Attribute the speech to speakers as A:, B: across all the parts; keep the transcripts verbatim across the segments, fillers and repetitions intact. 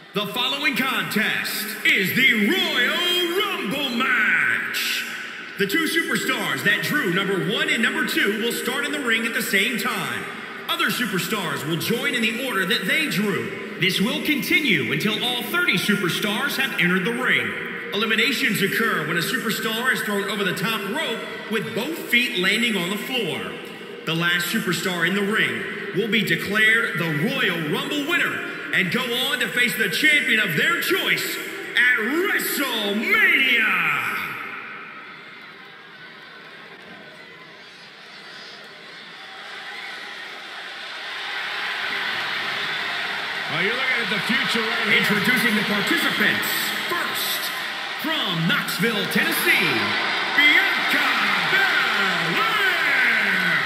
A: The following contest is the Royal Rumble match. The two superstars that drew number one and number two will start in the ring at the same time. Other superstars will join in the order that they drew. This will continue until all thirty superstars have entered the ring. Eliminations occur when a superstar is thrown over the top rope with both feet landing on the floor. The last superstar in the ring will be declared the Royal Rumble winner and go on to face the champion of their choice at WrestleMania.
B: Oh, you're looking at the future right here.
A: Introducing the participants. First, from Knoxville, Tennessee, Bianca Belair.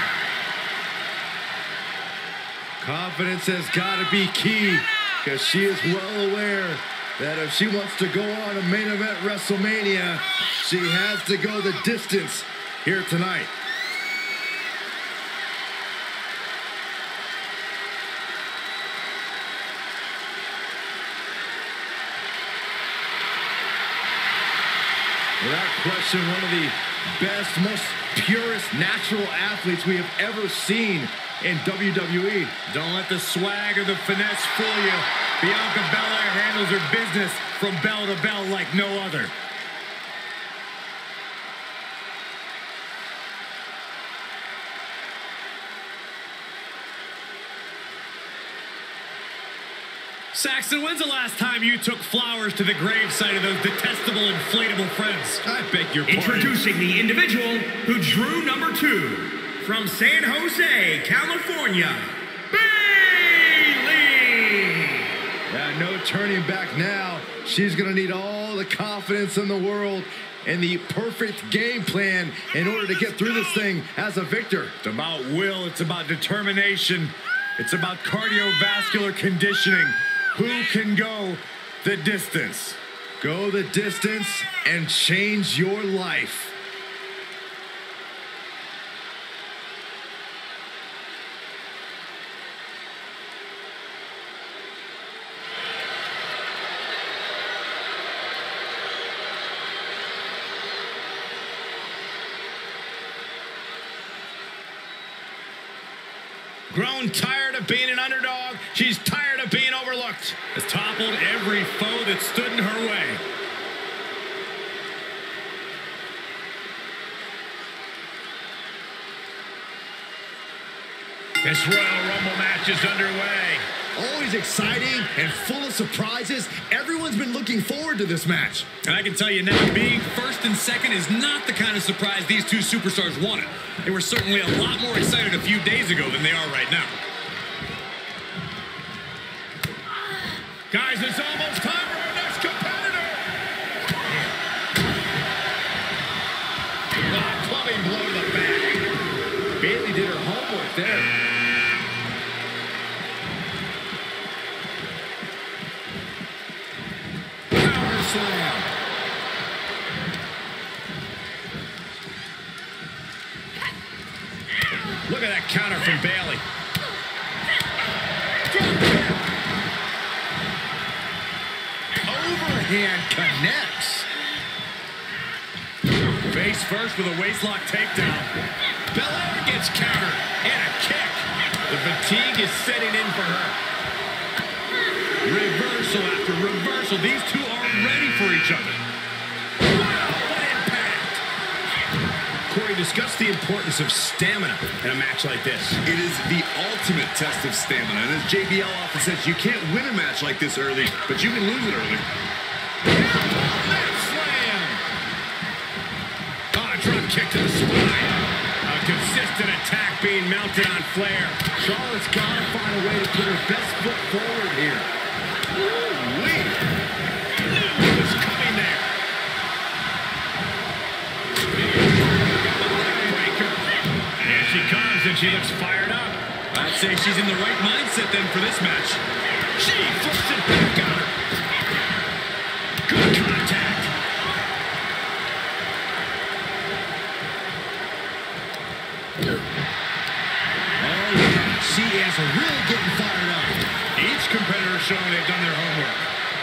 B: Confidence has got to be key, because she is well aware that if she wants to go on a main event WrestleMania, she has to go the distance here tonight. Without question, one of the best, most purest natural athletes we have ever seen in W W E.
C: Don't let the swag or the finesse fool you. Bianca Belair handles her business from bell to bell like no other. Saxton, when's the last time you took flowers to the gravesite of those detestable inflatable friends?
B: I beg your pardon.
A: Introducing the individual who drew number two, from San Jose, California, Bayley.
B: Yeah, no turning back now. She's going to need all the confidence in the world and the perfect game plan in order to get through this thing as a victor.
C: It's about will. It's about determination. It's about cardiovascular conditioning. Who can go the distance?
B: Go the distance and change your life.
C: Grown tired of being an underdog, she's tired of being overlooked. Has toppled every foe that stood in her way. This Royal Rumble match is underway.
B: Always exciting and full of surprises. Everyone's been looking forward to this match.
C: And I can tell you now, being first and second is not the kind of surprise these two superstars wanted. They were certainly a lot more excited a few days ago than they are right now. Guys, it's almost time for our next competitor. Oh, clubbing blow to the back.
B: Bayley did her homework there.
C: Slam. Look at that counter from Bayley.
B: Overhand connects.
C: Face first with a waistlock takedown. Belair gets countered and a kick. The fatigue is setting in for her. Reversal after reversal. These two aren't ready for each other. Wow, what impact!
D: Corey, discuss the importance of stamina in a match like this.
E: It is the ultimate test of stamina. And as J B L often says, you can't win a match like this early, but you can lose it early.
C: Slam! Oh, a drop kick to the spine. A consistent attack being mounted on Flair.
B: Charlotte's got to find a way to put her best foot forward here.
C: Ooh-wee. Knew it was coming there. Breaker. Here she comes, and she looks fired up. I'd say she's in the right mindset then for this match. She flips it back on her. Good contact.
B: Oh, yeah. She is really getting fired up.
C: Each competitor showing they've done their homework.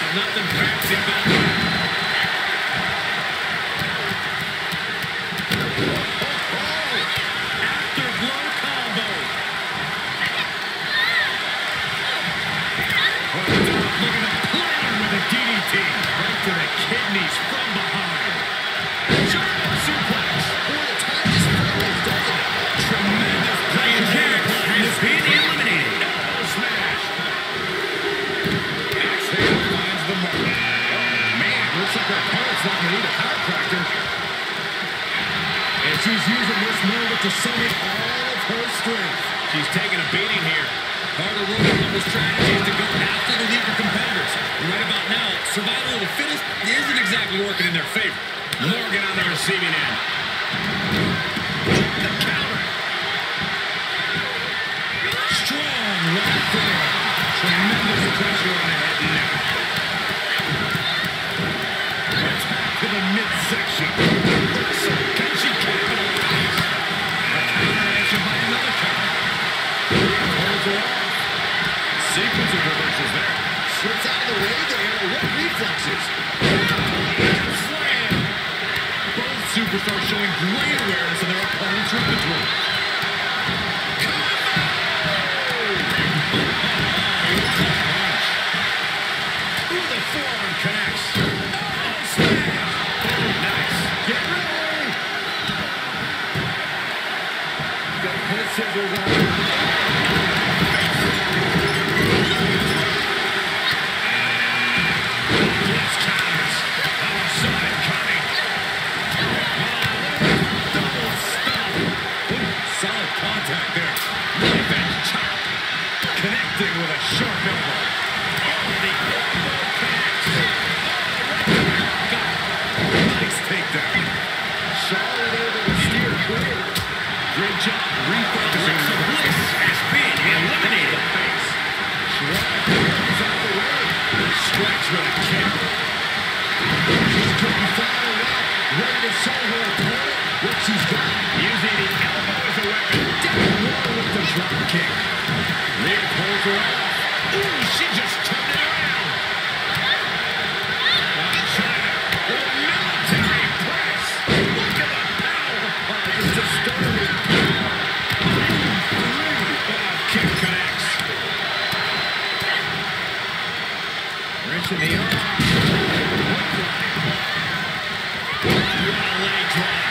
C: nothing fancy about that. Afterglow combo. Looking to play with a D D T. Right to the kidneys from behind. German suplex. Boy, the time just flies, doesn't it? Tremendous play.
A: And Jax has been eliminated.
C: Elbow smash. Exhale finds the mark. Oh, man. Looks like her opponent's not going to need a chiropractor. And she's using this moment to summon all of her strength. She's taking a beating here. Part of the Royal Rumble strategy is to go after the weaker competitors. And right about now, survival of the fittest isn't exactly working in their favor. Morgan on the receiving end. The counter. Strong right foot. Tremendous pressure on the head and neck. Attack to the midsection. Can she capitalize? A combination by another counter. Holds her off. Sequence of reversals there. Slips out of the way there. What reflexes? Slam. Both superstars showing great awareness of their opponent's repertoire. Ooh, the forearm connects. Oh, smash. Oh, nice. Get ready. Got head scissors on. Contact there. Knife edge chop. Connecting with a sharp elbow. Oh, the elbow connects. Got it. Nice takedown. Charlotte able to steer clear. Great job refocusing.
A: Alexa Bliss has been eliminated.
C: Shrug comes out the way. Strikes with a kick. She's getting fired up. Ready to show her opponent what she's got. Using the elbow as a weapon. Down low with the drop kick. Rhea pulls her off. Ooh, she just turned it around. Oh, China. Oh, military press. Look at the power. Oh, just disturbing. Oh, kick connects. Wrench in the arm. Leg drop.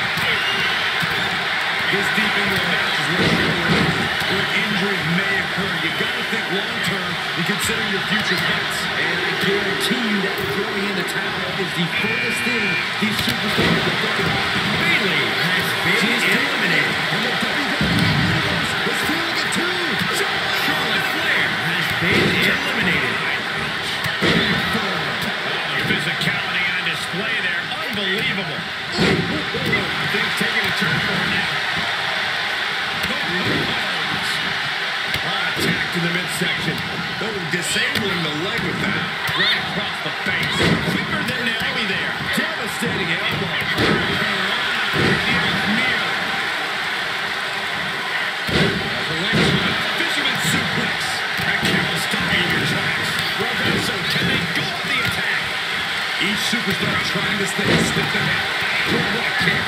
C: This deep into the match is where injuries may occur. You got to think long-term and consider your future fights. And I guarantee you that throwing in the towel is the furthest thing these superstars are thinking about.
A: Bayley has been eliminated.
C: And the W W E Universe is feeling it too.
A: Charlotte Flair has been eliminated.
C: Oh, physicality on display there. Unbelievable. Things taking a turn for her now. Oh, attack to the midsection. Oh, disabling the leg with that. Right across the face. Quicker than Naomi there. Devastating elbow. Near. Fisherman suplex. That kick will stop you in your tracks. Reverso, can they go on the attack? Each superstar trying to stay a step ahead. Oh, what a kick.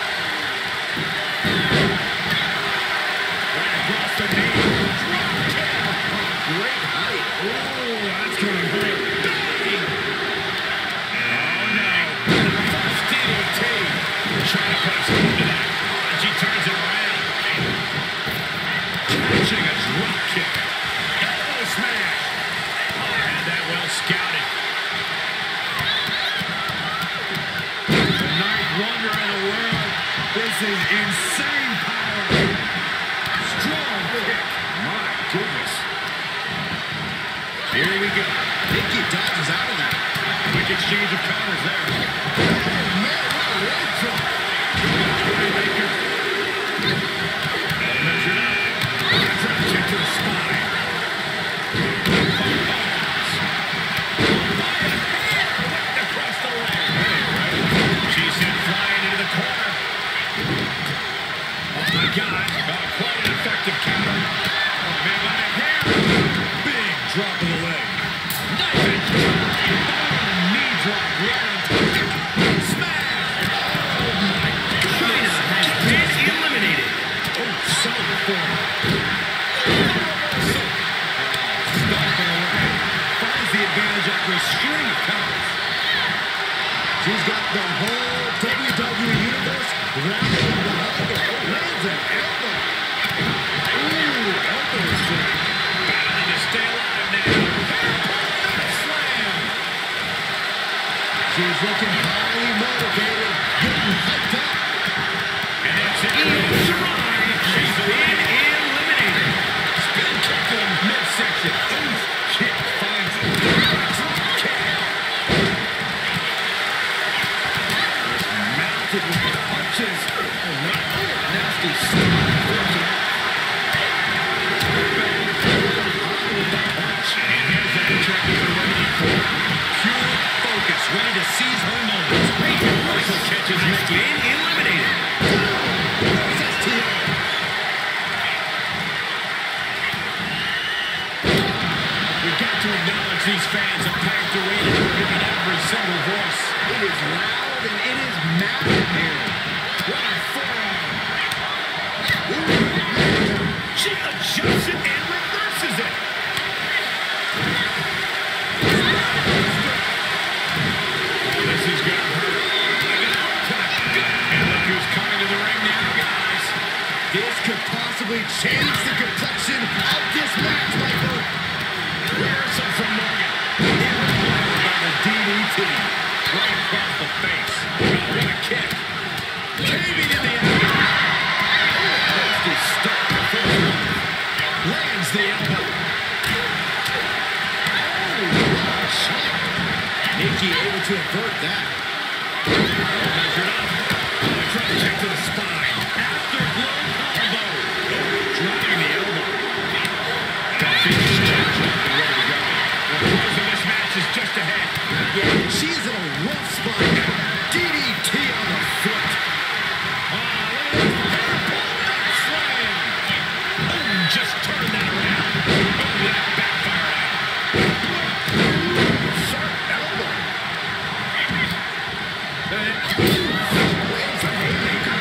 C: Right across the knee. Drop kick. Great height. Oh, that's going to hurt. Bang. Oh, no. First D D T. Trying to put a stop to that. Oh, and she turns it around. Catching a drop kick. Elbow smash. Oh, had that well scouted. Wonder of the world. This is insane power. Strong kick. My goodness. Here we go. Nikki dodges out of that. Quick exchange of counters there. Oh, man, what a leg drop. Playmaker. Well measured up. Drop kick to the spine. Across the leg. She sent flying into the corner. Oh, my God. Oh, quite an effective counter. Oh, man, by the hair. Big drop of the leg. Knife edge. advantage after a string of counters.
B: She's got the whole W W E Universe wrapped around behind her. Lands an elbow. Ooh, elbow strike.
C: Battling to stay alive now. Slam.
B: She's looking highly motivated, getting hyped up.
C: And that's it. She's been eliminated. Spin kick to the midsection. Ooh, kick finds it. Kick. Mounted with the punches. Oh, not oh, nasty stop. And here's that track we've been waiting for. Pure focus, ready to seize her moments. Great reversal catches Mickey.
A: Been eliminated.
C: We've got to acknowledge these fans have packed the way to giving every single voice.
B: It is loud and it is massive here.
C: What a forearm. Ooh. She adjusts it and reverses it. This is going to hurt. And look who's coming to the ring now, guys.
B: This could possibly change the complexion of this match, Michael.
C: Reversal from Morgan. By the D D T. Right across the face. Oh, what a kick. Caving in the elbow. Oh, nasty stop. Lands the elbow.
B: Oh, shot. Nikki able to avert that.
C: Measured up. Oh, drop kick to the spine. Afterglow combo. Oh, dropping the elbow. Duffy is charged up and ready to go. The close of this match is just ahead.
B: Yeah, she's in a rough spot now. D D T on the foot.
C: Oh, look at this. Slam. Oh, just turn that around. Oh, that backfired out.
B: Sharp elbow. Lands a haymaker.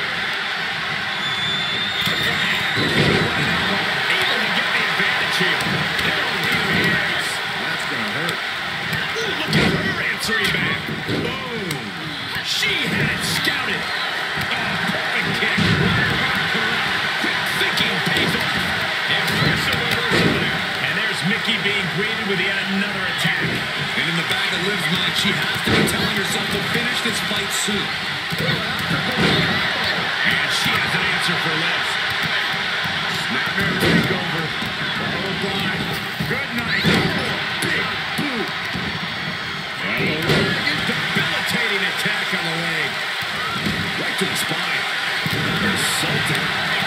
C: Able to get the advantage here. There really is.
B: That's gonna hurt.
C: Ooh, look at her answering back. Boom. She had it scouted. Oh, perfect kick. Quick thinking pays off. Impressive reversal there. And there's Mickey being greeted with yet another attack.
E: And in the back of Liv's mind, she has to be telling herself to finish this fight soon.
C: And she has an answer for Liv.
B: Snapmare takeover. Followed by.
C: Good night. Big boot. Debilitating attack on the leg.
B: Right to the spine. Insulting.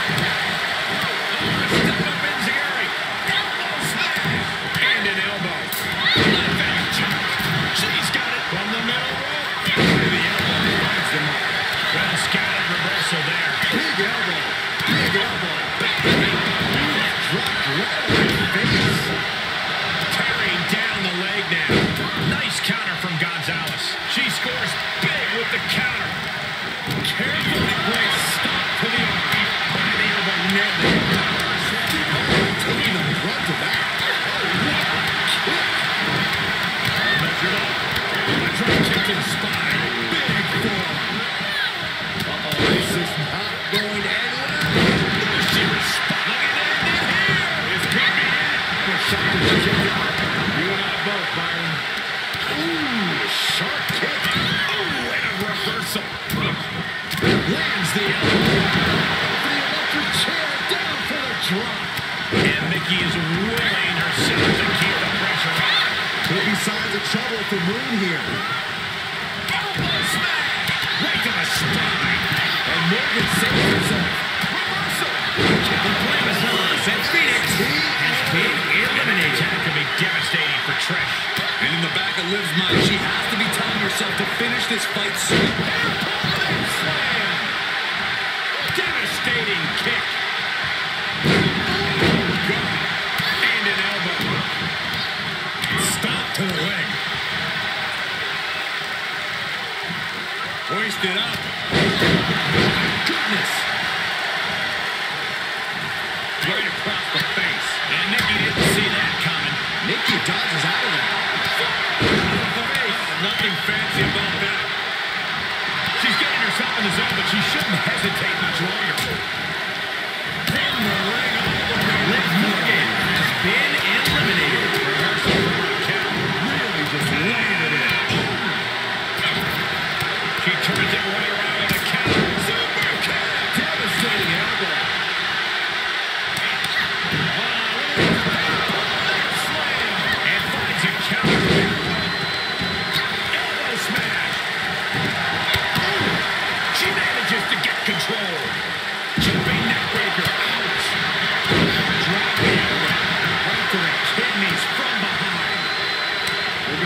C: Step up Enziguri. Elbow smash. And an elbow. Living chop. She's got it from the middle rope. The elbow finds the mark. Well scattered reversal there.
B: Big elbow. Big elbow. Dropped right on her face.
C: Tearing down the leg now. Nice counter from Gonzalez. She scores big with the counter. Carefully placed stop to the arm. By the elbow, nailed it.
B: Taking the brunt of that.
C: Measured up. A drop kick to the spine. Big forearm.
B: Uh-oh, this is not going to end well.
C: She responded and ended here. This could be it.
B: I'm shocked that she kicked out. You and I both, Byron. Ooh, sharp kick.
C: Oh, and a reversal. Lands the elbow.
B: Off the electric chair, down for the drop.
C: And Mickey is willing herself to keep the pressure on.
B: Could be signs of trouble for Moon here.
C: Elbow smash. Right to the spine.
B: And Morgan saves herself.
C: Reversal.
A: The blame is hers, and Phoenix has been eliminated.
C: That could be devastating for Trish.
E: And in the back of Liv's mind, she has to be telling herself to finish this fight soon.
C: Slam. Devastating kick. Oh, God. And an elbow. Stop to the leg. Hoisted up. Goodness. Right across the face. And Nikki didn't see that coming.
B: Nikki dodges out of that.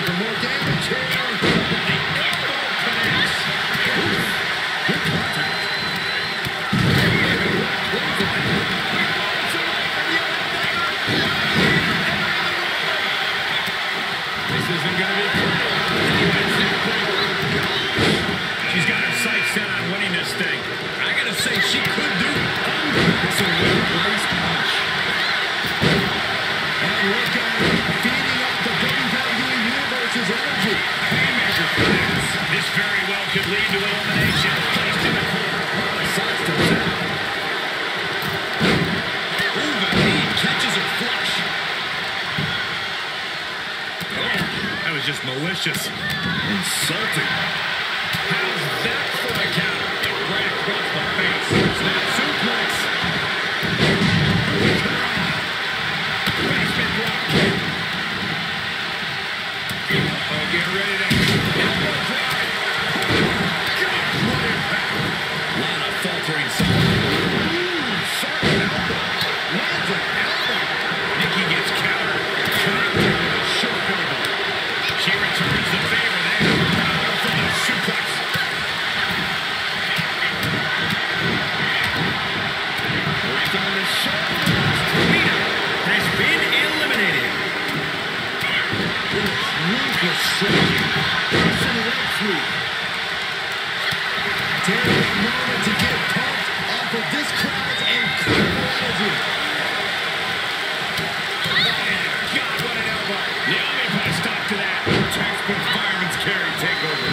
B: for more damage here. The elbow connects. Good contact.
C: This isn't going to be pretty. She's got her sights set on winning this thing. I got to say, she could do it.
B: It's a well-placed punch. And look at it, feeding off the W W E Universe's energy. Haymaker fans.
C: This very well could lead to elimination. Placed in the corner.
B: Sidesteps out.
C: Ooh, the knee catches her flush. Oh, that was just malicious.
B: Insulting.
C: How's that for a counter? Right across the face. Snap suplex. Basement drop kick. Uh-oh, get ready to elbow drive. God, what impact. A lot of faltering signs.
B: Ooh, sharp elbow. Lands an elbow.
C: Nikki gets countered. Connected with a short elbow. She returns the favor there. Powerful suplex.
B: Worked on the shoulders.
A: Tamina has been eliminated.
B: Ruthless striking. Russian leg sweep. Taking a moment to get pumped off of this crowd's incredible energy.
C: God, what an elbow. Naomi put a stop to that. Textbook fireman's carry takeover.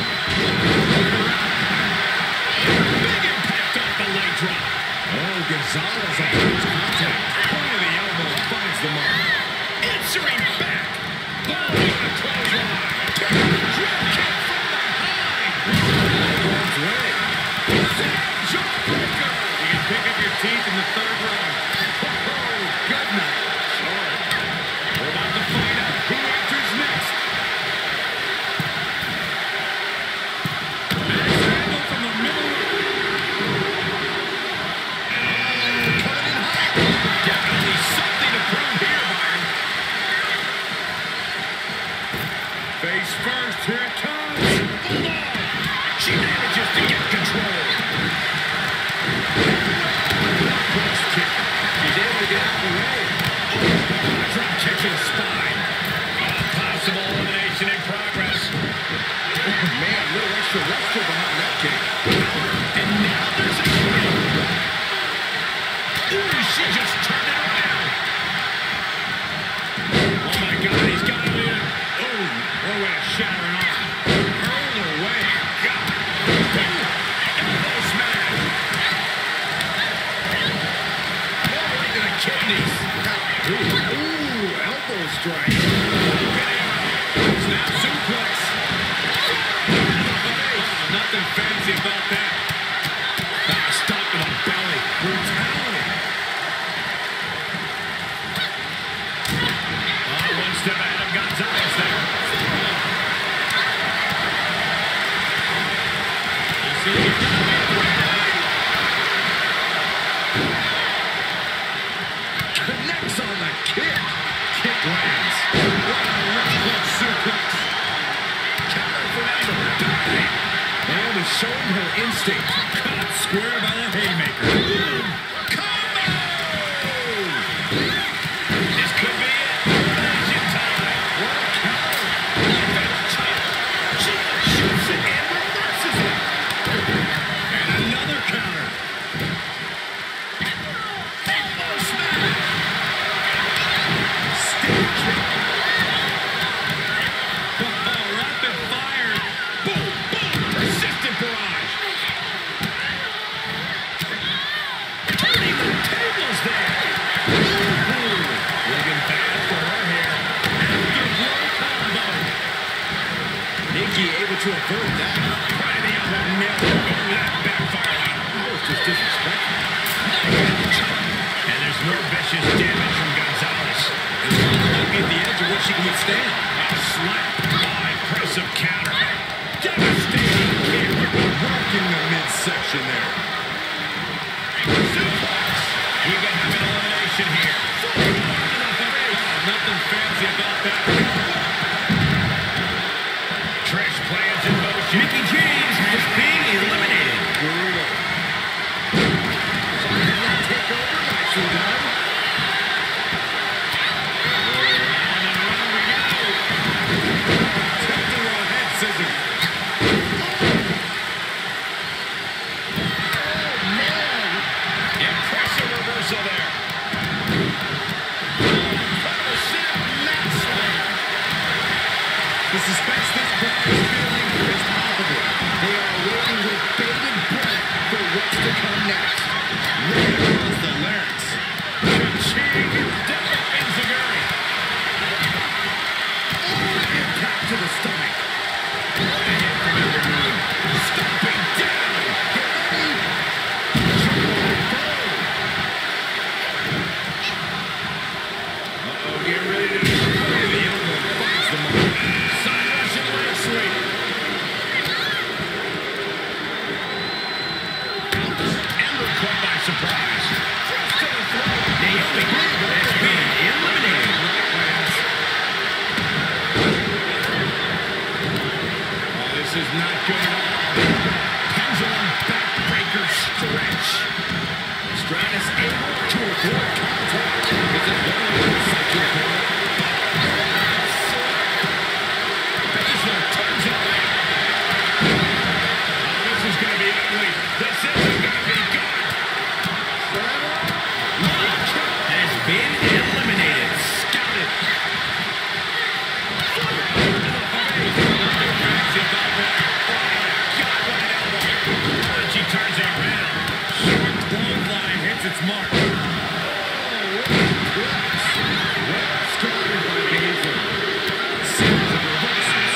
C: Big impact off the leg drop.
B: Oh, Gonzalez avoids contact.
C: Point of the elbow finds the mark. Answering back. Oh, what a clothesline. Drop kick from behind.
B: One's way.
C: Jawbreaker. You can pick up your teeth in the third round.
B: Oh, good night.
C: Sorry. We're about to find out who enters next. Nice angle from the middle rope.
B: Coming in hot.
C: Definitely something to prove here, Byron. Face first, here it comes. Bulldog. She manages to get control. Cross kick. She's able to get out of the way. Oh, drop kick to the spine. Oh, possible elimination in progress.
B: Man, a little extra luster behind that kick.
C: And now there's a kick. Ooh, she just turned it around. Oh my God, he's got it in. Oh, what a way to shatter an arm. Hurled away. God. Elbow smash. Oh, right to the kidneys.
B: Ooh, ooh, elbow strike.
C: Snap suplex. Oh, nothing fancy about that. Ah, stop to the belly. Brutality. Oh, one step ahead of Gonzalez there. You see, you've got to be right.
B: Connects on the kick.
C: Kick lands. What a reflex suplex. Counter for Amber.
B: Naomi showing her instinct.
C: Caught square by the haymaker. Combo! This could be it. Elimination time.
B: What a counter.
C: She shoots it and reverses it. And another counter. Elbow smash. Stick kick. Oh, rapid fire. Boom, boom. Persistent barrage. Turning the tables there. Ooh, looking bad for her here. Afterblow combo.
B: Nikki able to avert that.
C: Right in the elbow middle. Oh, that backfired.
B: That was just disrespectful.
C: And there's more vicious damage from Gonzalez. As long as she at the edge of what she can withstand. A slap. Oh, impressive counter. Devastating kick.
B: Rocking the midsection there.
C: Suplex. You can have an elimination here. Oh, nothing fancy about that. The suspense this crowd is feeling is palpable. They are waiting with bated breath for what's to come next. Right across the larynx. Cha-ching! Down the enziguri. Oh, impact to the stomach. What a hit from every move. Stomping down. Get ready. Uh-oh, get ready to destroy the elbow. Finds the mark. Side Russian leg sweep. Ember caught by surprise. Thrust to the throat. Naomi has been eliminated. Oh, this is not good at all. Pendulum backbreaker stretch. Stratus able to avoid contact. It's a very inside corner. Baszler turns it around. Oh, this is going to be ugly. This isn't going to be good.
A: Has been eliminated.
C: Scouted. She turns it around. Short clothesline hits its mark. Oh, what a press. Well started by Baszler. Series of reversals.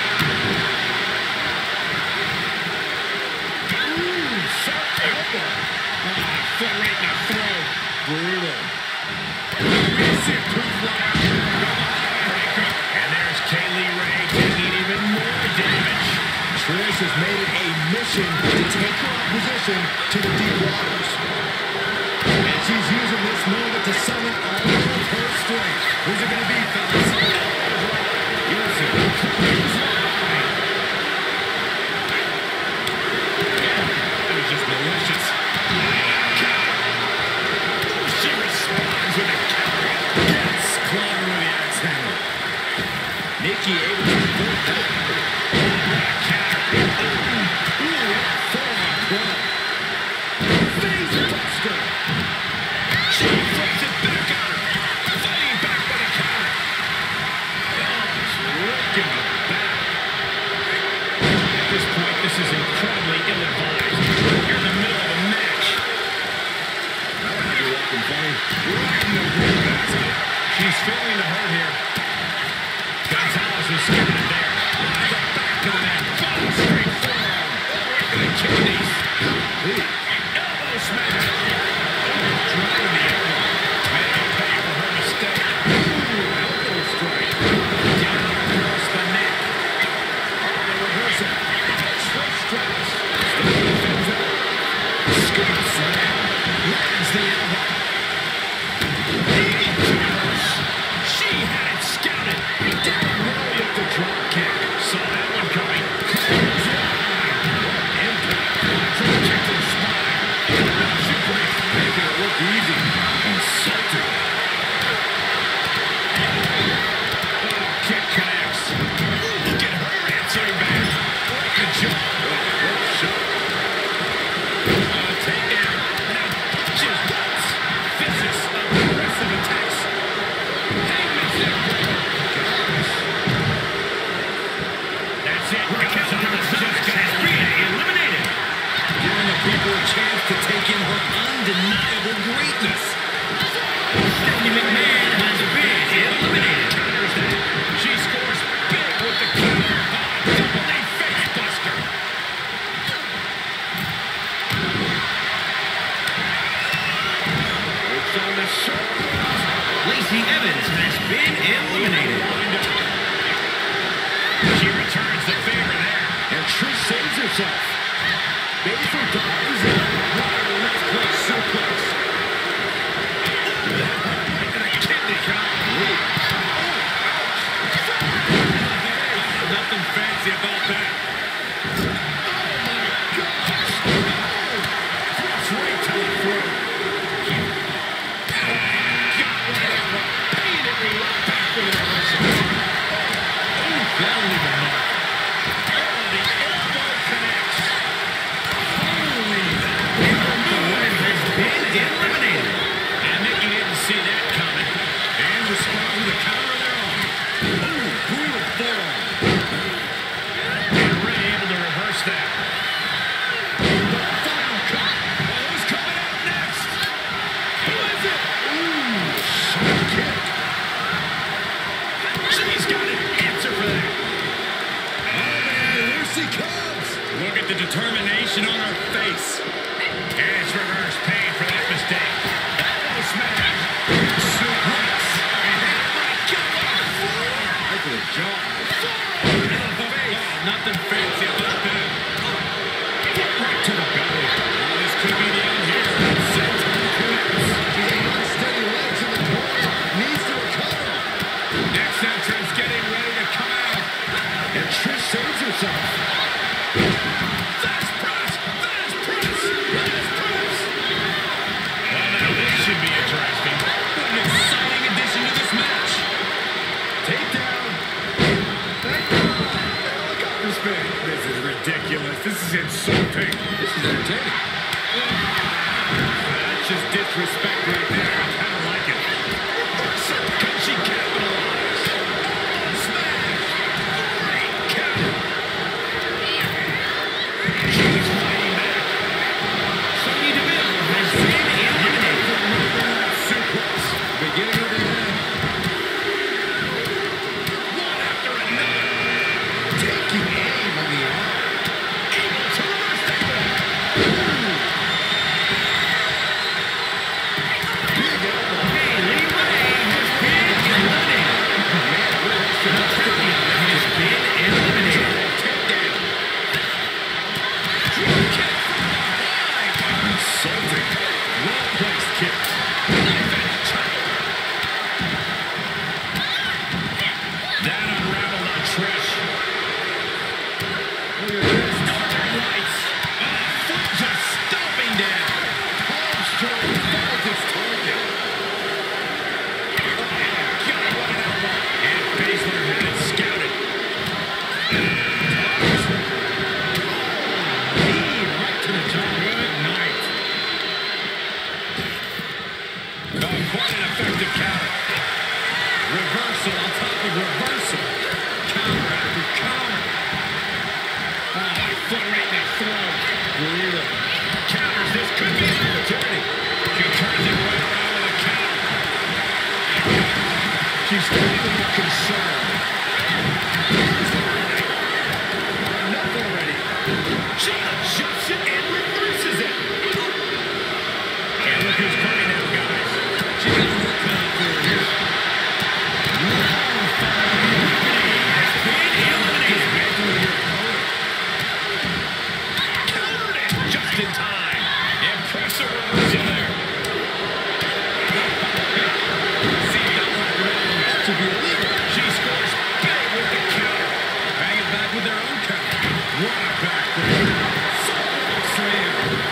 C: Ooh, sharp elbow. Ah, foot right in the throat. Brutal. Massive clothesline. And there's Kaylee Ray taking even more damage. Trish has made it a mission to take her opposition to the deep waters. And she's using this moment to summon all of her strength. Who's it going to be, fellas? Wilson. It was just malicious. She responds with a counter. Gets clawed with the axe handle. Nikki able to avoid that. She flips it back on her. Fighting back with a counter. Oh, it's working the back. At this point, this is incredibly ill-advised. You're in the middle of a match. I don't have you walking funny. Right in the rear basket. She's feeling the hurt here. Gonzalez is scattered there. Lines up back to the net. Follow straight forearm. Oh, right to the kidneys. Elbow smash. Driving the elbow. Man, I'll pay for her mistake. Ooh, elbow strike. Down across the neck. Oh, the reversal. Trish Stratus. Scoop slam. Lands the elbow. Knee to nurse. She had it scouted. Down early up the drop kick. Saw that one coming. Impact. Triple kick to the spine. Making it look easy. Insulting. Oh, kick connects. Look at her answering back. What a jump. What a shot. Uh, take down. Now punches once. Vicious, aggressive attacks. Hangman's neck breaker. That's it. Gonzalez just got eliminated. Giving the people a chance to take in her undeniable greatness.
A: Stephanie McMahon has been eliminated.
C: Counters that. She scores big with the counter. Oh, double knee face buster. It's on the shoulders.
A: Lacey Evans has been eliminated.
C: She returns the favor there.
B: And Trish saves herself. Baszler dives in. Left foot suplex.
C: And a kidney count. Nothing fancy about that. Oh my gosh. Thrust right to the throat. Got right on the pain it right back with a reversal. Oh, that'll leave a mark. Oh, the elbow connects. Holy.
A: Number one has been eliminated.
C: And Nikki didn't see that coming. And responds with a counter of their own. Oh, brutal forearm. determination on her face. And it's reverse pain for that mistake. Elbow smash. Suplex. And that might kill her.
B: Right to the jaw.
C: Off the face. Oh, nothing fancy about that. Right to the belly. Oh, this could be the end here. Senton connects.
B: She's on unsteady legs in the corner. Needs to recover.
C: Next entrance getting ready to come out.
B: And Trish saves herself.
C: Fast press. Fast press. Fast press. Well, now this should be interesting. What an exciting addition to this match.
B: Takedown. Helicopter spin.
C: This is ridiculous. This is insulting.
B: This is entertaining.
C: That's just disrespect right there. I kind of like it. Reversal. Can she capitalize? Oh, smash. Great counter. She's fighting back.
A: Sonya Deville has been eliminated.
C: Suplex.
B: Beginning of the end.
C: One after another.
B: Taking aim on the arm.
C: Able to reverse that.
B: Big elbow.
A: Bayley Ray has been eliminated. The champion has been eliminated.
C: Insulting. Well-placed kick. Knife edge chop. That unraveled on Trish.
B: Look at this.
C: Northern Lights. Oh, foot just stomping down.
B: Palm strike finds its target.
C: God, what an elbow. And Baszler had it scouted. Knee right to the jaw. Good night. Oh, quite an effective counter. Reversal on top of reversal. Counter after counter. Oh, foot right in the throat. Brutal. Counters. This could be an opportunity. She turns it right around with a counter. She's starting to look concerned. Enough already. She adjusts it and reverses it. And look who's coming now, guys. She got a look coming for her here. Has been eliminated. Dismantling your opponent. Countered it just in time. Impressive reversal there. See, that one wrong.
B: That should be illegal.
C: She scores big with the counter. Bang it back with their own counter. What a backbreaker. Suplex slam.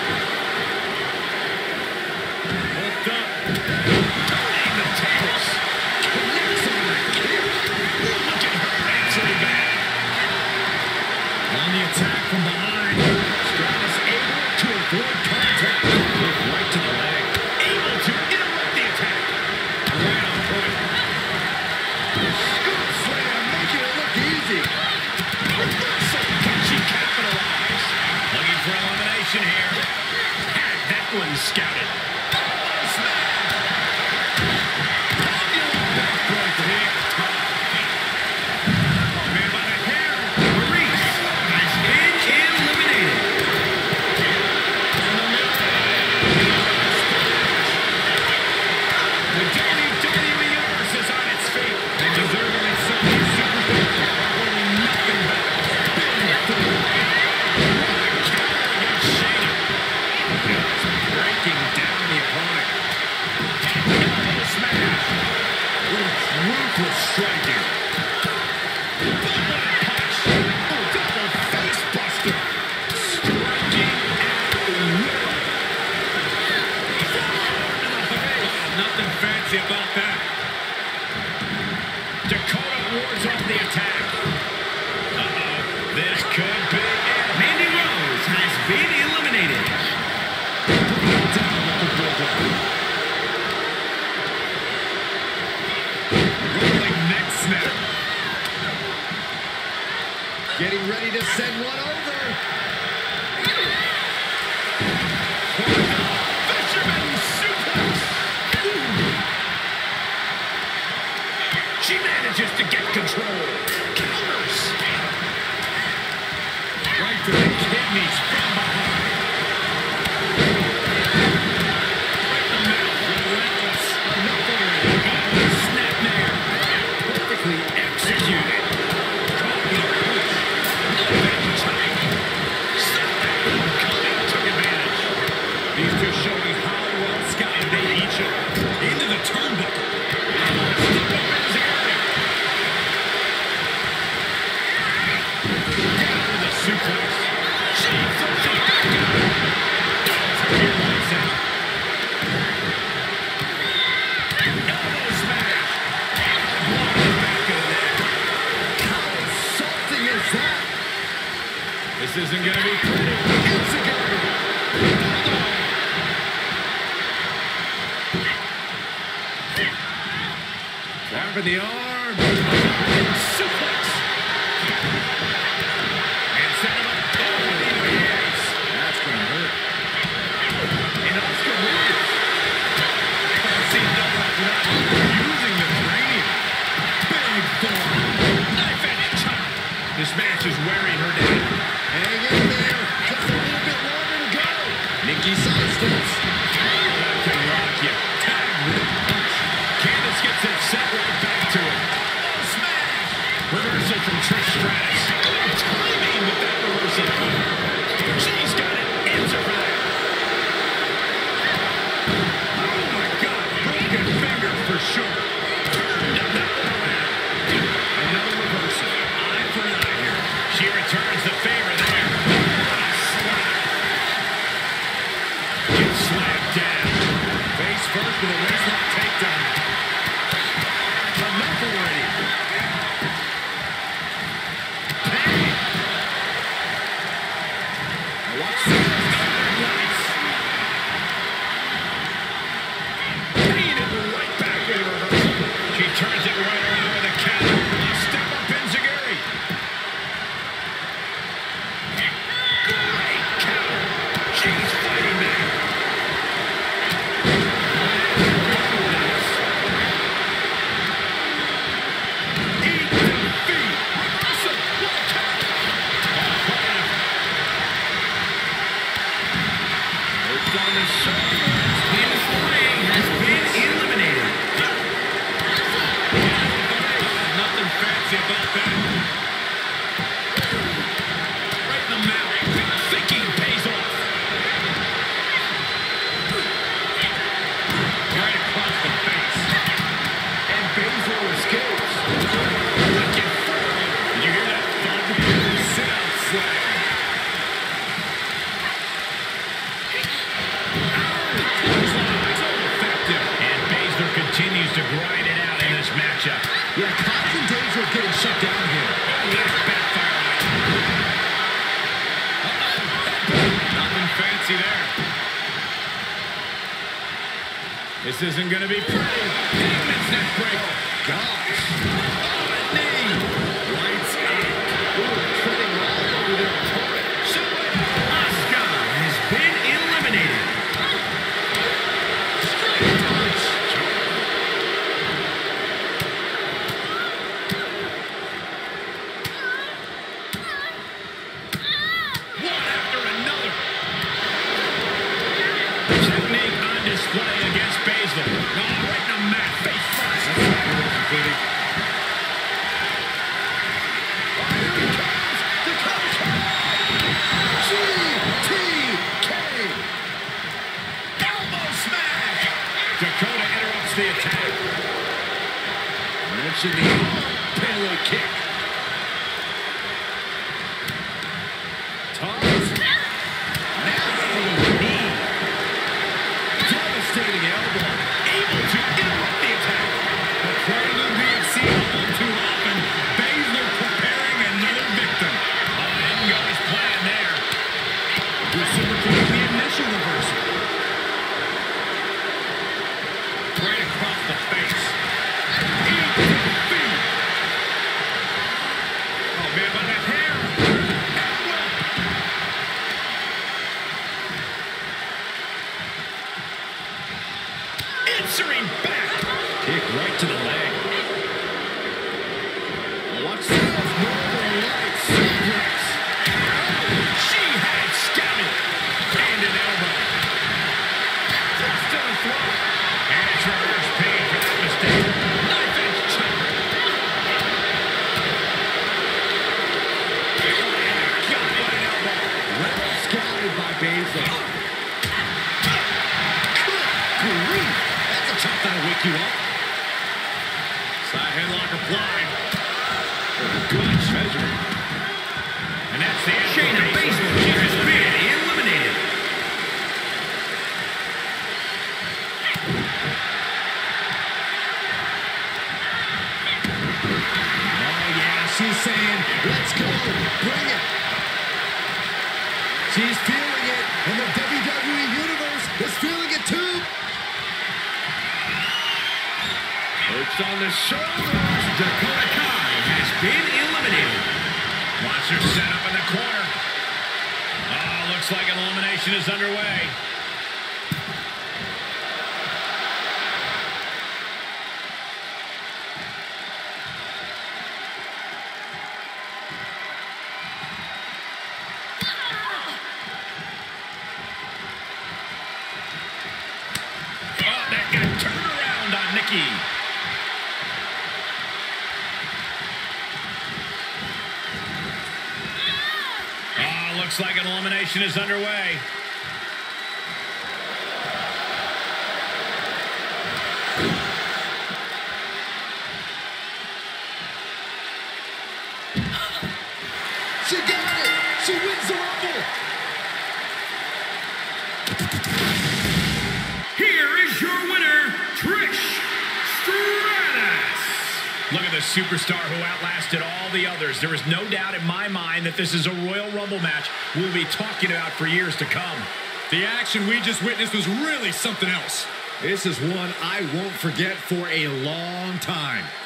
C: Hooked up. Turning the tables. Connects on the kick. Look at her answering back. On the attack from behind. Stratus able to avoid contact. Look right to the leg. Able to interrupt the attack. Right on point.
B: Scoop slam, making it look easy.
C: Reversal. Can she capitalize? Looking for elimination here. Had that one scouted. Smash. Popular backbreaker here. Oh, man, by the hair.
A: Maurice has been eliminated.
C: The W W E Universe is on its feet. And deservingly so. These superstars are holding nothing back. Big through. What a counter against Shayna. Just breaking down the opponent. Elbow smash. With ruthless striking. Bullet punch. Oh, double face buster. Striking at will. Oh, nothing fancy about that. Dakota wards off the attack. Uh-oh. This could be it.
A: Mandy Rose has been eliminated.
C: Down with the bulldog. Rolling neck snap.
B: Getting ready to send one over.
C: Fisherman suplex. She manages to get control. Counters. Right to the kidney. knees from behind. Right in the middle. Relentless. Enough already. Oh, snapmare. Perfectly executed. Caught with a push. Knife tight. Coming. Took advantage. These two showing how well scouted they each are. Into the turnbuckle. Step up in his area. Down with a suplex. She throws it back out. Here lights out. Elbow smash. Block the back of the neck.
B: How insulting is that?
C: This isn't going to be pretty.
B: It's a
C: Grab in the arm. Suplex. And set him up. Oh, yes.
B: That's going to hurt.
C: And Oscar Williams. I've seen no one not using the cranium. Big form. Knife edge chop. This match is wearing her down.
B: Hang in there. Just a little bit longer to go. Nikki sidesteps.
C: That can rock you. Tag with a punch. Candace gets it set right back to him. Oh, smash. Reversal from Trish Stratus. Good timing with that reversal. She's got it. Answer for that. Oh, my God. Broken finger for sure. Turned that one around. Another reversal. Eye for an eye here. She returns the favor there. What a slap. Gets slapped down. Face first with a waistlock takedown. Enough already. Bang. Now watch this. Nice. Pain it right back with a reversal. She turns it right around with a counter. A step up enziguri. Great counter. She's fighting back. Eat defeat. Reversal. What a counter. Hooked on the shoulder.
A: Candice LeRae has been eliminated.
C: Nothing fancy about that. Right in the mouth. Thinking pays off. Right across the face.
B: And Baszler escapes.
C: Looking firm. Did you hear that thud? Sit out slam. So effective. And Baszler continues to grind it out in this matchup.
B: Yeah, Cox and Baszler getting shut down here.
C: Oh, that's backfiring. Uh-oh. Nothing fancy there. This isn't going to be pretty. Hangman's neck breaker.
B: Gosh.
C: Oh, that knee. Lights out.
B: Ooh, treading all over their opponent.
A: Asuka has been eliminated.
B: Straight punch.
C: One after another. Technique on display against Baszler. Oh, right in the mat, face first.
B: Completed. Oh, here he comes. The cover. G T K.
C: Elbow smash. Dakota interrupts the attack.
B: Mention the payload kick. Toss. Nasty knee. Devastating elbow.
C: Able to interrupt the attack. The prelude we have seen all too often. Baszler preparing another victim. Oh, didn't go his plan there. Reciprocating the initial reversal. Right across the face. Eat defeat. rescue up. Side headlock applied. Good measure. And that's the end.
A: Shayna Baszler has been eliminated.
B: Oh, yeah, she's saying, let's go, bring it. She's feeling it, and the W W E Universe is feeling it too.
A: Hooks on the shoulders. Dakota Kai has been eliminated.
C: Watch her set up in the corner. Oh, looks like an elimination is underway. Oh, that got turned around on Nikki. Looks like an elimination is underway.
B: She got it. She wins the Rumble.
A: Here is your winner, Trish Stratus.
C: Look at the superstar who outlasted all the others. There is no doubt in my mind that this is a Royal Rumble match we'll be talking about for years to come.
D: The action we just witnessed was really something else.
B: This is one I won't forget for a long time.